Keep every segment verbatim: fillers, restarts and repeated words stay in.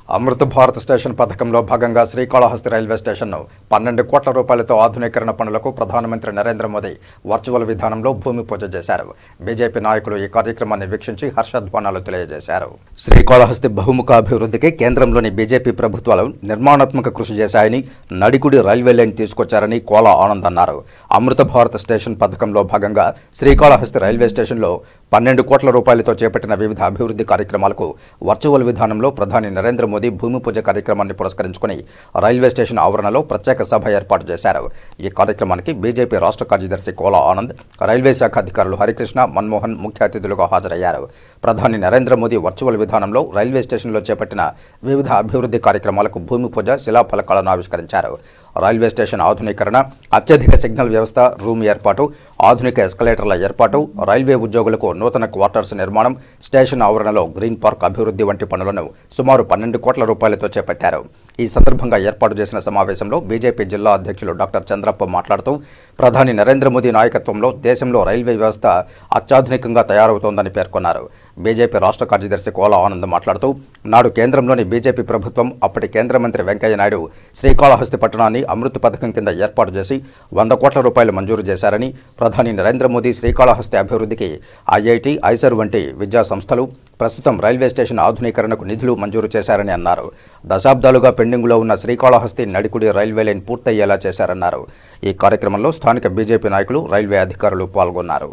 అమృత Bharat station పథకంలో భాగంగా Srikalahasti railway స్టేషన్ను పన్నెండు కోట్ల రూపాయలతో ఆధునీకరణ పనులకు ప్రధానమంత్రి నరేంద్ర మోదీ వర్చువల్ విధానంలో భూమి పూజ చేశారు. బీజేపీ నాయకులు ఈ కార్యక్రమాన్ని వీక్షించి హర్షధ్వానాలు తెలియజేశారు. శ్రీకాళహస్తి బహుముఖ అభివృద్ధికి కేంద్రంలోని బీజేపీ ప్రభుత్వాలు నిర్మాణాత్మక కృషి చేశాయని, నడికుడి రైల్వే లైన్ తీసుకొచ్చారని కోలా ఆనంద్ అన్నారు. అమృత భారత్ స్టేషన్ పథకంలో భాగంగా శ్రీకాళహస్తి రైల్వే స్టేషన్లో పన్నెండు కోట్ల రూపాయలతో చేపట్టిన వివిధ అభివృద్ధి కార్యక్రమాలకు వర్చువల్ విధానంలో ప్రధాని నరేంద్ర మోదీ భూమి పూజ కార్యక్రమాన్ని పురస్కరించుకుని రైల్వే స్టేషన్ ఆవరణలో ప్రత్యేక సభ ఏర్పాటు చేశారు. ఈ కార్యక్రమానికి బీజేపీ రాష్ట్ర కార్యదర్శి కోలా ఆనంద్, రైల్వే శాఖ అధికారులు హరికృష్ణ, మన్మోహన్ ముఖ్య అతిథులుగా హాజరయ్యారు. ప్రధాని నరేంద్ర మోదీ వర్చువల్ విధానంలో రైల్వే స్టేషన్లో చేపట్టిన వివిధ అభివృద్ధి కార్యక్రమాలకు భూమి పూజ, శిలాఫలకాలను ఆవిష్కరించారు. రైల్వే స్టేషన్ ఆధునీకరణ, అత్యధిక సిగ్నల్ వ్యవస్థ, రూమ్ ఏర్పాటు, ఆధునిక ఎస్కలేటర్ల ఏర్పాటు, రైల్వే ఉద్యోగులకు నూతన క్వార్టర్స్ నిర్మాణం, స్టేషన్ ఆవరణలో గ్రీన్ పార్క్ అభివృద్ధి వంటి పనులను సుమారు పన్నెండు కోట్ల రూపాయలతో చేపట్టారు. ఈ సందర్భంగా ఏర్పాటు చేసిన సమావేశంలో బీజేపీ జిల్లా అధ్యక్షులు డాక్టర్ చంద్రప్ప మాట్లాడుతూ, ప్రధాని నరేంద్ర మోదీ నాయకత్వంలో దేశంలో రైల్వే వ్యవస్థ అత్యాధునికంగా తయారవుతోందని పేర్కొన్నారు. బీజేపీ రాష్ట్ర కార్యదర్శి కోలా ఆనంద్ మాట్లాడుతూ, నాడు కేంద్రంలోని బీజేపీ ప్రభుత్వం అప్పటి కేంద్ర మంత్రి వెంకయ్య నాయుడు శ్రీకాళహస్తి పట్టణాన్ని అమృత పథకం కింద ఏర్పాటు చేసి వంద కోట్ల రూపాయలు మంజూరు చేశారని, ప్రధాని నరేంద్ర మోదీ శ్రీకాళహస్తి అభివృద్ధికి ఐఐటి, ఐసర్ వంటి విద్యా సంస్థలు, ప్రస్తుతం రైల్వే స్టేషన్ ఆధునీకరణకు నిధులు మంజూరు చేశారని అన్నారు. దశాబ్దాలుగా పెండింగ్లో ఉన్న శ్రీకాళహస్తి నడికుడి రైల్వే లైన్ పూర్తయ్యేలా చేశారన్నారు. ఈ కార్యక్రమంలో స్థానిక బీజేపీ నాయకులు, రైల్వే అధికారులు పాల్గొన్నారు.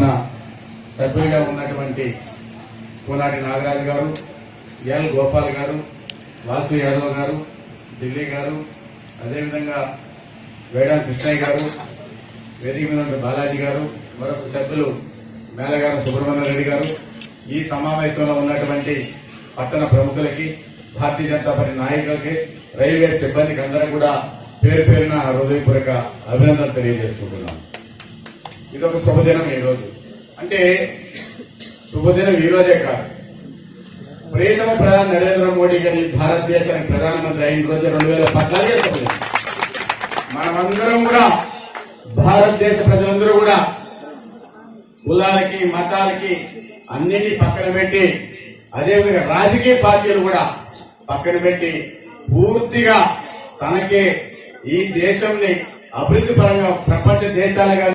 అదేవిధంగా వేడా కృష్ణయ్య గారు, వేదిక మీద ఉన్న బాలాజీ గారు, మరొక సభ్యులు మేళగారు సుబ్రహ్మణ్య రెడ్డి గారు, ఈ సమావేశంలో ఉన్నటువంటి పట్టణ ప్రముఖులకి, భారతీయ జనతా పార్టీ నాయకులకి, రైల్వే సిబ్బందికి అందరూ కూడా పేరు పేరున హృదయపూర్వక అభినందనలు తెలియజేసుకుంటున్నాం. ఇదొక శుభదినం. ఈ రోజు అంటే శుభదినం ఈ రోజే కాదు, ప్రియతమ ప్రధాని నరేంద్ర మోడీ గారి భారతదేశానికి ప్రధానమంత్రి అయిన రోజు రెండు వేల పద్నాలుగు. మనమందరం కూడా, భారతదేశ ప్రజలందరూ కూడా కులాలకి, మతాలకి అన్నిటి పక్కన పెట్టి, అదేవిధంగా రాజకీయ పార్టీలు కూడా పక్కన పెట్టి పూర్తిగా తనకే ఈ దేశంని అభివృద్ధి పరంగా ప్రపంచ దేశాలుగా